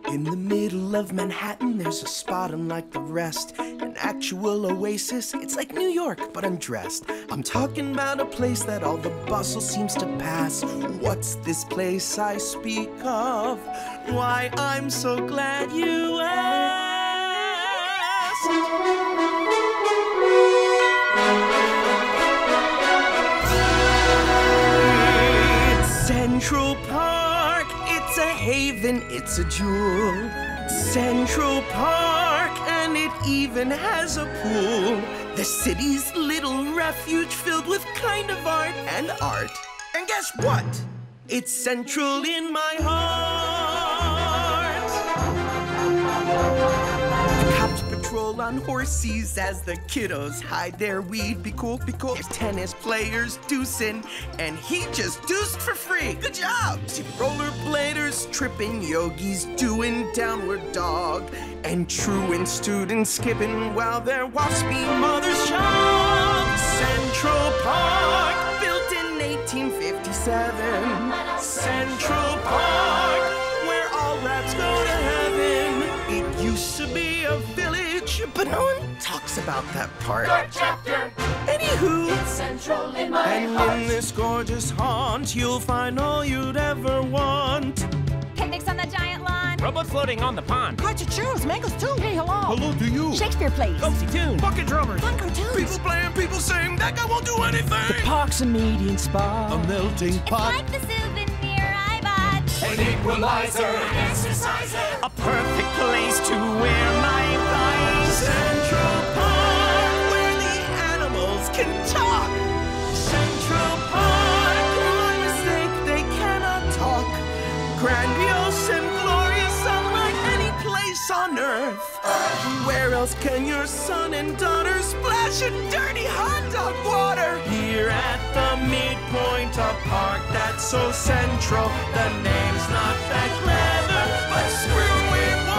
In the middle of Manhattan, there's a spot unlike the rest. An actual oasis, it's like New York, but undressed. I'm talking about a place that all the bustle seems to pass. What's this place I speak of? Why, I'm so glad you asked. It's Central Park. It's a haven, it's a jewel. Central Park, and it even has a pool. The city's little refuge filled with kind of art and art. And guess what? It's central in my heart. The cops patrol on horses as the kiddos hide their weed. Be cool, be cool. There's tennis players deucing, and he just deuced for free. Good job. See rollerbladers tripping, yogis doing downward dog, and truant students skipping while their waspy mothers shop. Central Park, built in 1857. Central Park, where all rats go to heaven. It used to be a village, but no one talks about that part. Dark chapter. Anywho, It's central in my and heart. in this gorgeous haunt, you'll find all you'd ever want. Picnics on the giant lawn. Rowboat floating on the pond. Lots of churros, mangoes too. Hey, hello. Hello to you. Shakespeare plays. Cozy tune. Bucket drummers. Fun cartoons. People playing, people sing. That guy won't do anything. The park's a meeting spot. A melting It's pot. like the souvenir I bought. An equalizer. An exerciser. A perfect place to wear my prize. Central Park, where the animals can talk. Central Park, my mistake, they cannot talk. Grandiose and glorious, unlike any place on earth. Where else can your son and daughter splash in dirty hot dog water? Here at the midpoint, a park that's so central. The name's not that clever, but screw it.